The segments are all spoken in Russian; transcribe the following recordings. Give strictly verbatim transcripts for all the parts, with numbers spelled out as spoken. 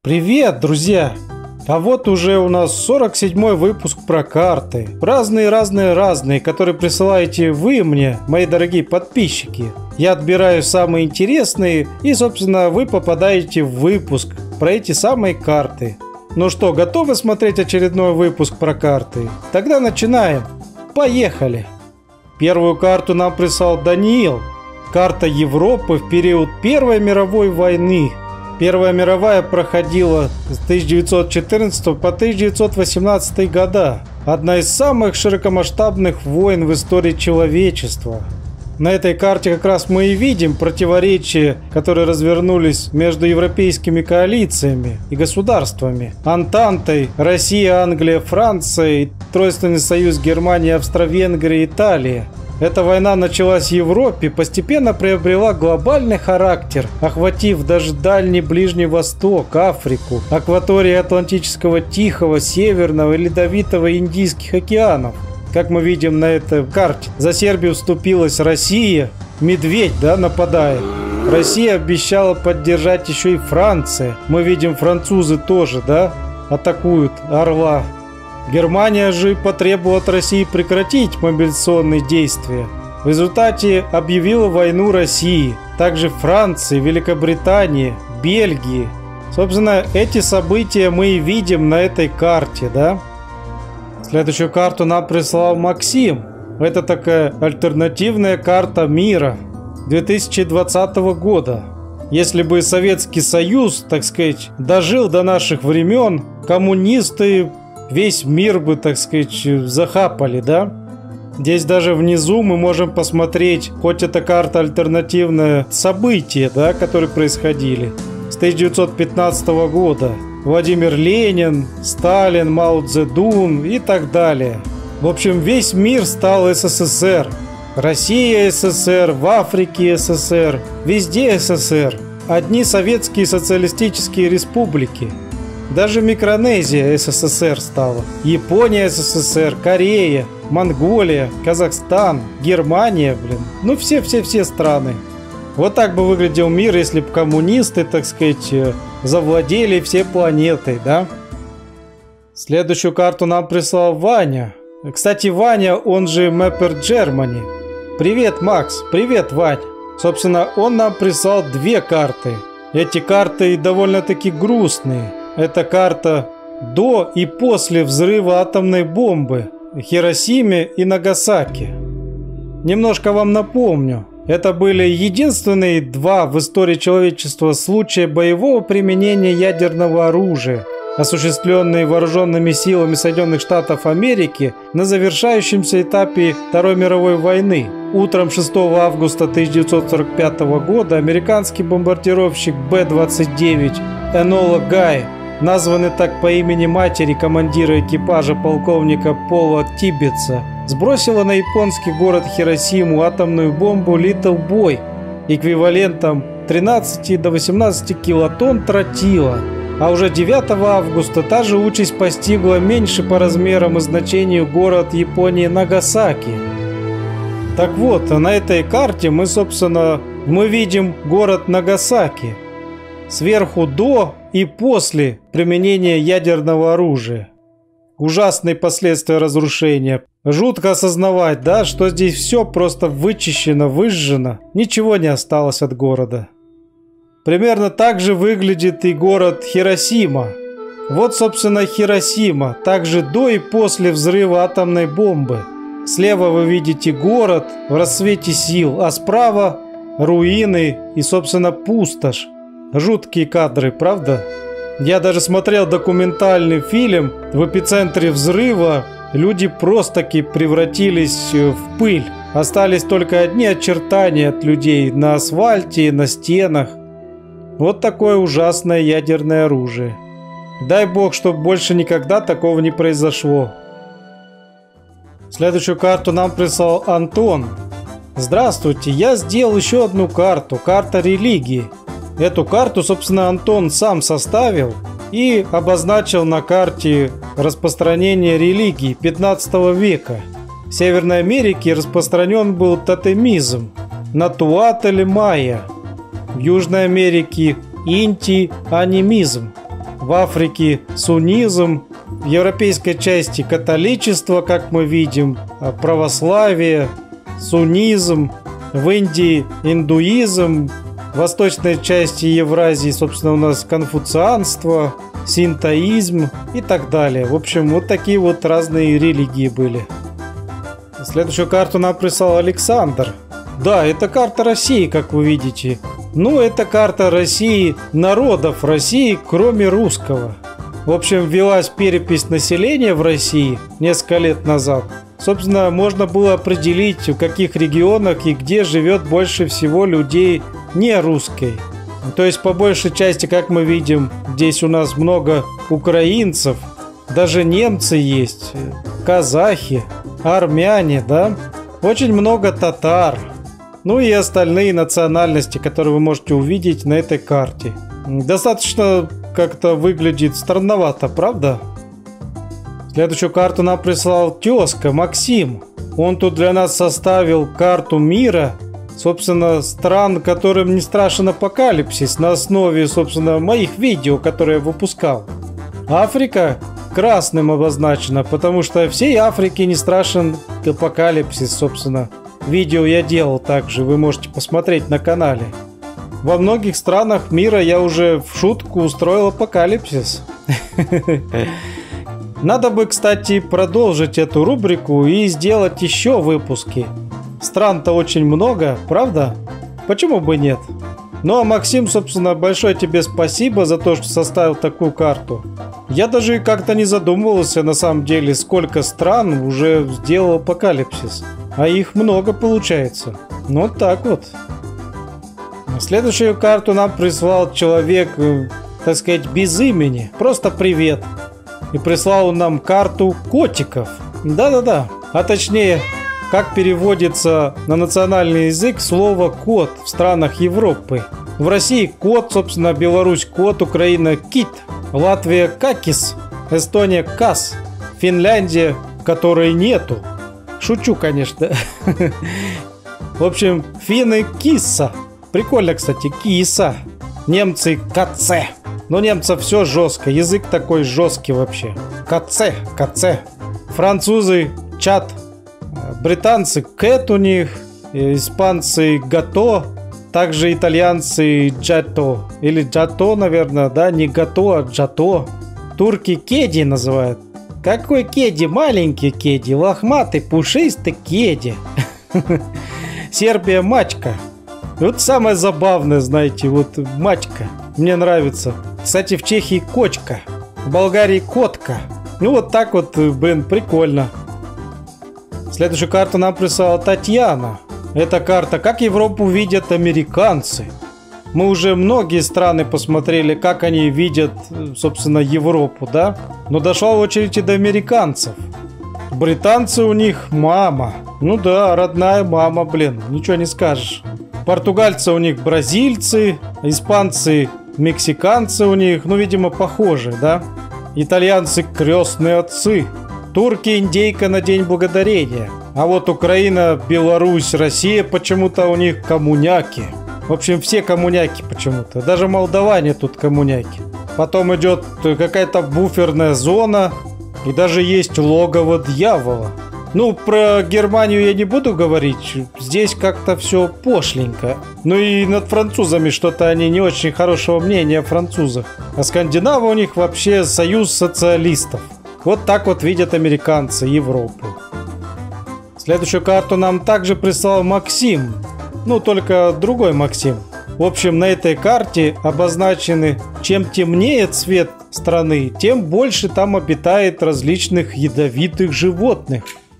Привет, друзья! А вот уже у нас сорок седьмой выпуск про карты. Разные-разные-разные, которые присылаете вы мне, мои дорогие подписчики. Я отбираю самые интересные, и, собственно, вы попадаете в выпуск про эти самые карты. Ну что, готовы смотреть очередной выпуск про карты? Тогда начинаем. Поехали! Первую карту нам прислал Даниил. Карта Европы в период Первой мировой войны. Первая мировая проходила с тысяча девятьсот четырнадцатого по тысяча девятьсот восемнадцатый года. Одна из самых широкомасштабных войн в истории человечества. На этой карте как раз мы и видим противоречия, которые развернулись между европейскими коалициями и государствами. Антантой Россия, Англия, Франция и Тройственный союз Германия, Австро-Венгрия, Италия. Эта война началась в Европе, постепенно приобрела глобальный характер, охватив даже Дальний Ближний Восток, Африку, акватории Атлантического, Тихого, Северного и Ледовитого и Индийских океанов. Как мы видим на этой карте, за Сербию вступилась Россия, медведь, да, нападает. Россия обещала поддержать еще и Франция. Мы видим, французы тоже, да, атакуют орла. Германия же потребовала от России прекратить мобилизационные действия. В результате объявила войну России, также Франции, Великобритании, Бельгии. Собственно, эти события мы и видим на этой карте, да? Следующую карту нам прислал Максим. Это такая альтернативная карта мира две тысячи двадцатого года. Если бы Советский Союз, так сказать, дожил до наших времен, коммунисты весь мир бы, так сказать, захапали, да? Здесь даже внизу мы можем посмотреть, хоть эта карта альтернативная, события, да, которые происходили с тысяча девятьсот пятнадцатого года. Владимир Ленин, Сталин, Мао Цзэдун и так далее. В общем, весь мир стал СССР. Россия СССР, в Африке СССР, везде СССР. Одни советские социалистические республики. Даже Микронезия СССР стала. Япония СССР, Корея, Монголия, Казахстан, Германия, блин. Ну все-все-все страны. Вот так бы выглядел мир, если бы коммунисты, так сказать, завладели всей планетой, да? Следующую карту нам прислал Ваня. Кстати, Ваня, он же Mapper Germany. Привет, Макс. Привет, Вань. Собственно, он нам прислал две карты. Эти карты довольно-таки грустные. Это карта до и после взрыва атомной бомбы в Хиросиме и Нагасаки. Немножко вам напомню. Это были единственные два в истории человечества случая боевого применения ядерного оружия, осуществленные вооруженными силами Соединенных Штатов Америки на завершающемся этапе Второй мировой войны. Утром шестого августа тысяча девятьсот сорок пятого года американский бомбардировщик Бэ двадцать девять Энола Гай, названный так по имени матери командира экипажа полковника Пола Тибетса, сбросила на японский город Хиросиму атомную бомбу Little Boy эквивалентом тринадцати до восемнадцати килотонн тротила. А уже девятого августа та же участь постигла меньше по размерам и значению город Японии Нагасаки. Так вот, на этой карте мы, собственно, мы видим город Нагасаки. Сверху до и после применения ядерного оружия. Ужасные последствия разрушения. Жутко осознавать, да, что здесь все просто вычищено, выжжено. Ничего не осталось от города. Примерно так же выглядит и город Хиросима. Вот, собственно, Хиросима. Также до и после взрыва атомной бомбы. Слева вы видите город в расцвете сил, а справа руины и, собственно, пустошь. Жуткие кадры, правда? Я даже смотрел документальный фильм. В эпицентре взрыва люди просто-таки превратились в пыль. Остались только одни очертания от людей на асфальте, на стенах. Вот такое ужасное ядерное оружие. Дай бог, чтобы больше никогда такого не произошло. Следующую карту нам прислал Антон. Здравствуйте, я сделал еще одну карту. Карта религии. Эту карту, собственно, Антон сам составил и обозначил на карте распространение религии пятнадцатого века. В Северной Америке распространен был тотемизм, натуатель майя. В Южной Америке инти-анимизм. В В Африке суннизм, в европейской части католичество, как мы видим, православие, суннизм, в Индии индуизм, в восточной части Евразии, собственно, у нас конфуцианство, синтоизм и так далее. В общем, вот такие вот разные религии были. Следующую карту нам прислал Александр. Да, это карта России, как вы видите. Ну, это карта России, народов России, кроме русского. В общем, велась перепись населения в России несколько лет назад. Собственно, можно было определить, в каких регионах и где живет больше всего людей не русской. То есть, по большей части, как мы видим, здесь у нас много украинцев, даже немцы есть, казахи, армяне, да? Очень много татар. Ну и остальные национальности, которые вы можете увидеть на этой карте. Достаточно как-то выглядит странновато, правда? Следующую карту нам прислал тезка Максим. Он тут для нас составил карту мира, собственно, стран, которым не страшен апокалипсис, на основе, собственно, моих видео, которые я выпускал. Африка красным обозначена, потому что всей Африке не страшен апокалипсис, собственно. Видео я делал также, вы можете посмотреть на канале. Во многих странах мира я уже в шутку устроил апокалипсис. Надо бы, кстати, продолжить эту рубрику и сделать еще выпуски. Стран-то очень много, правда? Почему бы нет? Ну а Максим, собственно, большое тебе спасибо за то, что составил такую карту. Я даже как-то не задумывался, на самом деле, сколько стран уже сделал апокалипсис. А их много получается. Ну вот так вот. Следующую карту нам прислал человек, так сказать, без имени. Просто привет. И прислал он нам карту котиков. Да-да-да. А точнее, как переводится на национальный язык слово «кот» в странах Европы. В России кот, собственно, Беларусь кот, Украина кит, Латвия какис, Эстония кас, Финляндия, которой нету. Шучу, конечно. В общем, финны киса. Прикольно, кстати, киса. Немцы каце. Но немцев все жестко. Язык такой жесткий вообще. Каце, каце. Французы чат. Британцы кэт у них. Испанцы гато. Также итальянцы джато. Или джато, наверное, да? Не гато, а джато. Турки кеди называют. Какой кеди? Маленький кеди. Лохматый, пушистый кеди. Сербия мачка. Вот самое забавное, знаете, вот мачка. Мне нравится. Кстати, в Чехии кочка. В Болгарии котка. Ну вот так вот, блин, прикольно. Следующую карту нам прислала Татьяна. Эта карта, как Европу видят американцы. Мы уже многие страны посмотрели, как они видят, собственно, Европу, да? Но дошла очередь и до американцев. Британцы у них мама. Ну да, родная мама, блин, ничего не скажешь. Португальцы у них бразильцы, испанцы мексиканцы у них, ну, видимо, похожи, да? Итальянцы крестные отцы. Турки индейка на День Благодарения. А вот Украина, Беларусь, Россия почему-то у них коммуняки. В общем, все коммуняки почему-то. Даже молдаване тут коммуняки. Потом идет какая-то буферная зона. И даже есть логово дьявола. Ну, про Германию я не буду говорить. Здесь как-то все пошленько. Ну и над французами что-то они не очень хорошего мнения о французах. А скандинавы у них вообще союз социалистов. Вот так вот видят американцы Европу. Следующую карту нам также прислал Максим. Ну, только другой Максим. В общем, на этой карте обозначены, чем темнее цвет страны, тем больше там обитает различных ядовитых животных.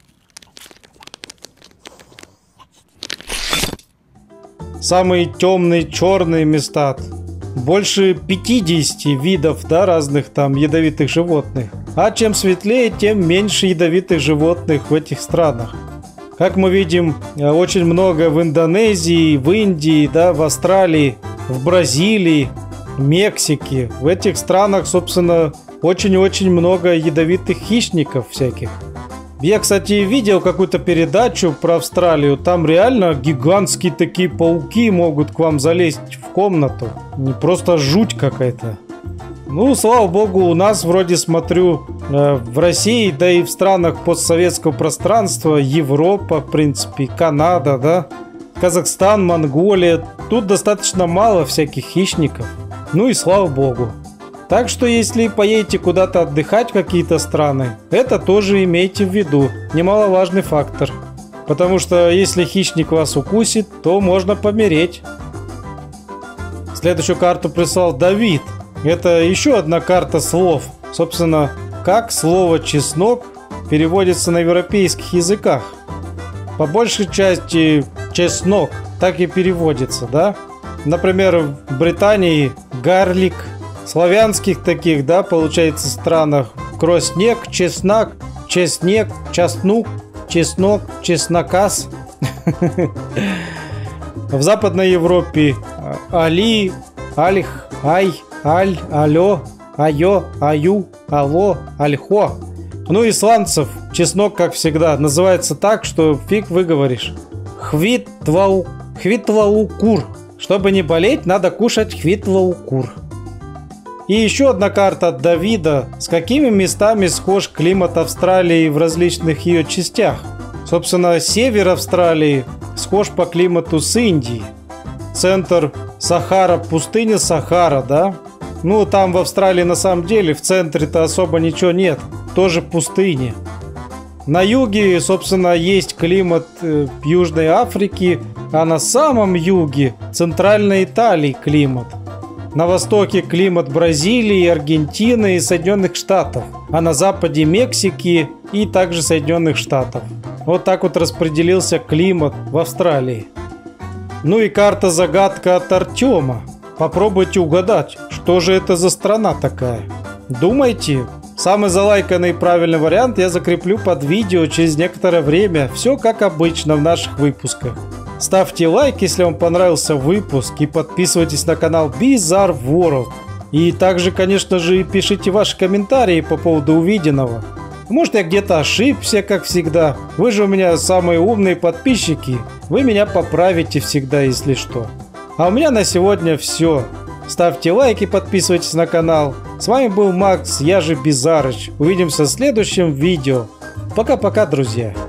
Самые темные черные места. Больше пятидесяти видов, да, разных там ядовитых животных. А чем светлее, тем меньше ядовитых животных в этих странах. Как мы видим, очень много в Индонезии, в Индии, да, в Австралии, в Бразилии, в Мексике. В этих странах, собственно, очень-очень много ядовитых хищников всяких. Я, кстати, видел какую-то передачу про Австралию. Там реально гигантские такие пауки могут к вам залезть в комнату. Не просто жуть какая-то. Ну, слава богу, у нас вроде смотрю э, в России, да и в странах постсоветского пространства, Европа, в принципе, Канада, да, Казахстан, Монголия. Тут достаточно мало всяких хищников. Ну и слава богу. Так что, если поедете куда-то отдыхать в какие-то страны, это тоже имейте в виду. Немаловажный фактор. Потому что если хищник вас укусит, то можно помереть. Следующую карту прислал Давид. Это еще одна карта слов. Собственно, как слово «чеснок» переводится на европейских языках. По большей части «чеснок» так и переводится, да? Например, в Британии «гарлик». В славянских таких, да, получается, странах «кроснек», «чеснок», «чеснек», «часнук», «чеснок», «чеснокас». В Западной Европе «али», «альх», «ай», «аль», «алё», «айо», «аю», «алло», «альхо». Ну, исландцев чеснок, как всегда, называется так, что фиг выговоришь. Хвитвау, хвитваукур. Чтобы не болеть, надо кушать хвитваукур. И еще одна карта от Давида. С какими местами схож климат Австралии в различных ее частях? Собственно, север Австралии схож по климату с Индией. Центр Сахара, пустыня Сахара, да? Ну, там в Австралии на самом деле в центре-то особо ничего нет. Тоже пустыни. На юге, собственно, есть климат э, Южной Африки, а на самом юге Центральной Италии климат. На востоке климат Бразилии, Аргентины и Соединенных Штатов, а на западе Мексики и также Соединенных Штатов. Вот так вот распределился климат в Австралии. Ну и карта-загадка от Артема. Попробуйте угадать, что же это за страна такая. Думайте. Самый залайканный и правильный вариант я закреплю под видео через некоторое время. Все как обычно в наших выпусках. Ставьте лайк, если вам понравился выпуск, и подписывайтесь на канал Bizarre World. И также, конечно же, пишите ваши комментарии по поводу увиденного. Может, я где-то ошибся, как всегда. Вы же у меня самые умные подписчики. Вы меня поправите всегда, если что. А у меня на сегодня все. Ставьте лайки, подписывайтесь на канал. С вами был Макс, я же Бизарыч. Увидимся в следующем видео. Пока-пока, друзья.